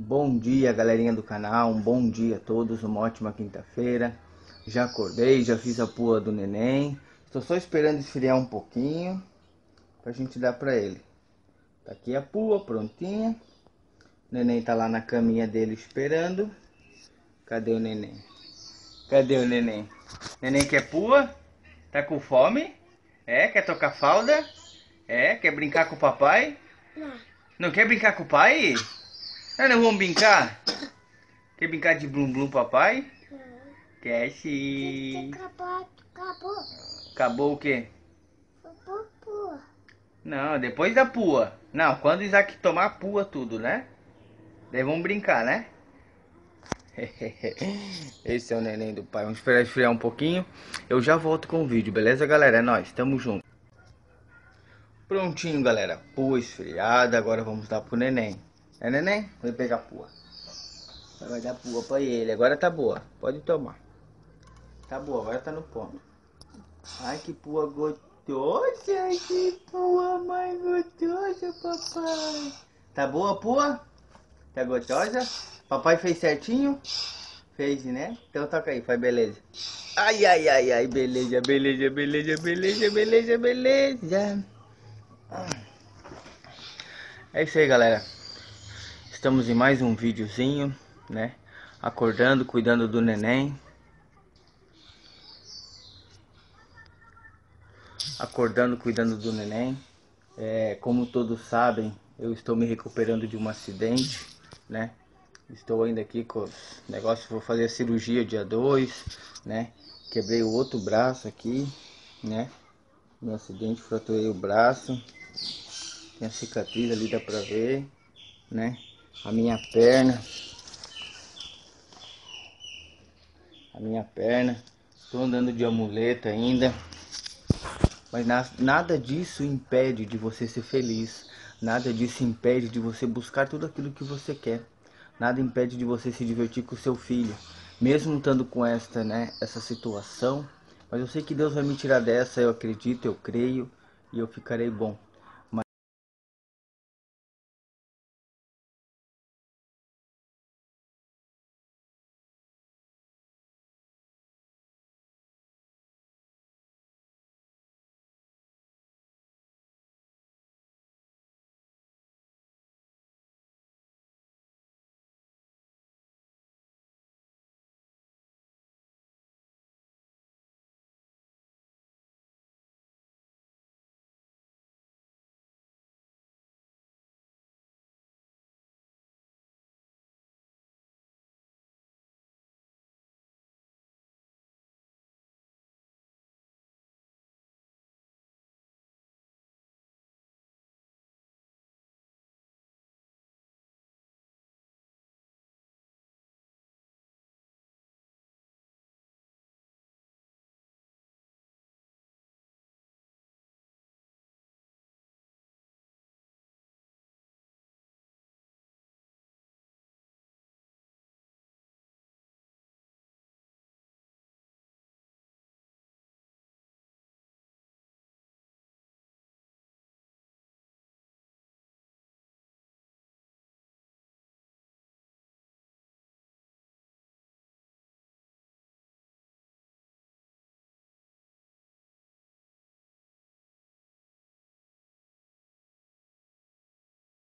Bom dia, galerinha do canal, um bom dia a todos, uma ótima quinta-feira. Já acordei, já fiz a pua do neném. Estou só esperando esfriar um pouquinho pra gente dar pra ele. Tá aqui a pua prontinha. O neném tá lá na caminha dele esperando. Cadê o neném? Cadê o neném? Neném quer pua? Tá com fome? É? Quer tocar fralda? É? Quer brincar com o papai? Não. Não quer brincar com o pai? Não vamos brincar? Quer brincar de blum blum papai? Não. Quer sim. Acabou. Acabou o quê? Acabou. Não, depois da pua. Não, quando o Isaac tomar a pua tudo, né? Daí vamos brincar, né? Esse é o neném do pai. Vamos esperar esfriar um pouquinho. Eu já volto com o vídeo, beleza, galera? É nóis, tamo junto. Prontinho, galera. Pua esfriada. Agora vamos dar pro neném. É, neném? Vem pegar a pua. Vai dar pua pra ele. Agora tá boa. Pode tomar. Tá boa, agora tá no ponto. Ai, que pua gostosa. Que pua mais gostosa, papai. Tá boa a pua? Tá gostosa? Papai fez certinho? Fez, né? Então toca aí, faz beleza. Ai, ai, ai, ai, beleza, beleza, beleza, beleza, beleza, beleza. É isso aí, galera. Estamos em mais um videozinho, né? Acordando, cuidando do neném. Acordando, cuidando do neném. Como todos sabem, eu estou me recuperando de um acidente, né? Estou ainda aqui com os negócios, vou fazer a cirurgia dia 2, né? Quebrei o outro braço aqui, né? No acidente, fraturei o braço. Tem a cicatriz ali, dá pra ver, né? A minha perna. Estou andando de amuleta ainda. Mas nada disso impede de você ser feliz. Nada disso impede de você buscar tudo aquilo que você quer. Nada impede de você se divertir com o seu filho. Mesmo estando com essa situação. Mas eu sei que Deus vai me tirar dessa, eu acredito, eu creio. E eu ficarei bom.